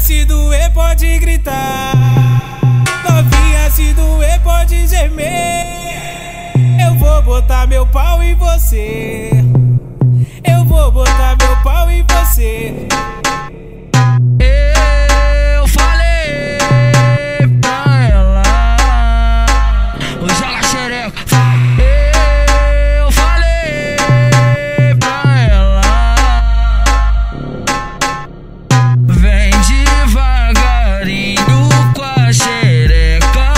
se doer pode gritar, novinha se doer pode gemer. Eu vou botar meu pau em você, eu vou botar meu pau em você. Eu falei pra ela, joga xereca. Eu falei pra ela, vem devagarinho com a xereca.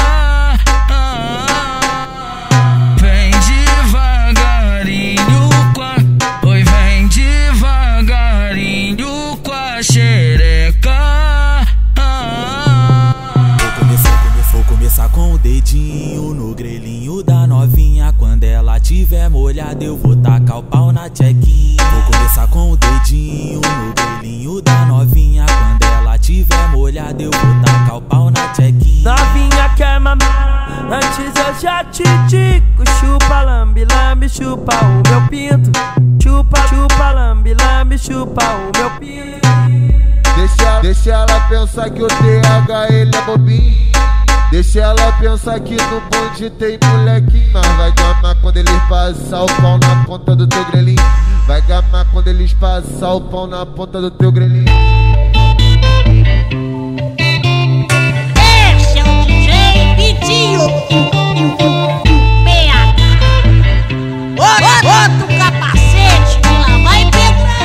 Vem devagarinho com a... Oi, vem devagarinho com a xereca. Vou começar com o dedinho no grelhinho da novinha. Quando ela tiver molhada eu vou tacar o pau na chequinha. Vou começar com o dedinho no grelhinho da novinha. Quando ela tiver molhada eu vou tacar o pau na chequinha. Novinha quer mamar, antes eu já te digo. Chupa, lambe, lambe, chupa o meu pinto. Chupa, chupa, lambe, lambe, chupa o meu pinto. Deixa ela pensar que o TH ele é bobinho. Deixa ela pensar que no bonde tem molequinho. Mas vai gamar quando eles passar o pau na ponta do teu grelhinho. Vai gamar quando eles passar o pau na ponta do teu grelhinho. Esse é o DJ Vitinho PH. Bota o capacete que lá vai pedrar.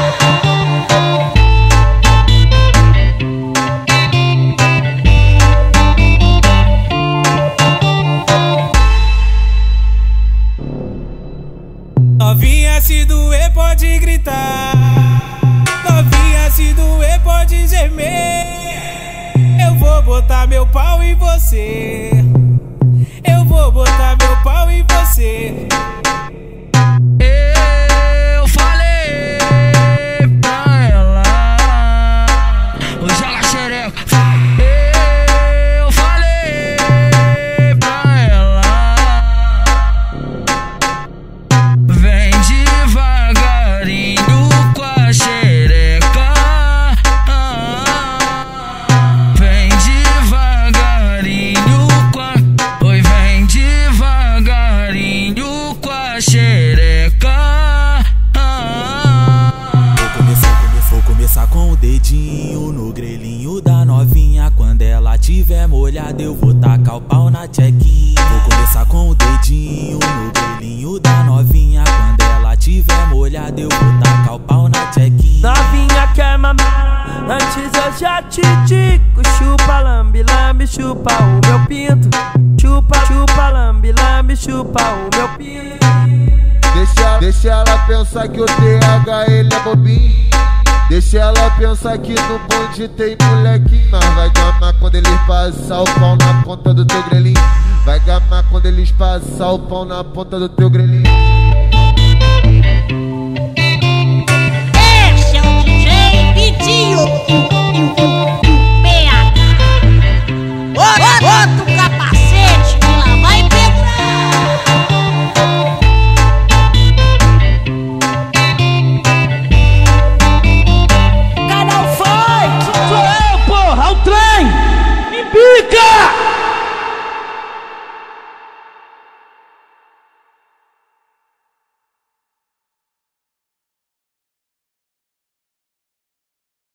Novinha se doer pode gritar, novinha se doer pode gemer. Eu vou botar meu pau em você, eu vou botar meu pau em você. Eu falei pra ela, joga xereca. Eu falei pra ela, vem devagarinho com a xereca. Vem devagarinho com a... Oi, vem devagarinho com a xereca. Vou começar com o dedinho no grelhinho da novinha. Quando ela tiver molhada eu vou tacar o pau na chequinha. Vou começar com o dedinho no grelhinho da novinha. Quando ela tiver molhada eu vou tacar o pau na chequinha. Novinha quer mamar, antes eu já te digo. Chupa, lambe, lambe, chupa o meu pinto. Chupa, chupa, lambe, lambe, chupa o meu pinto. Deixa ela pensar que o TH ele é bobinho. Deixa ela pensar que no bonde tem molequinho. Mas vai gamar quando eles passar o pau na ponta do teu grelhinho. Vai gamar quando eles passar o pau na ponta do teu grelhinho.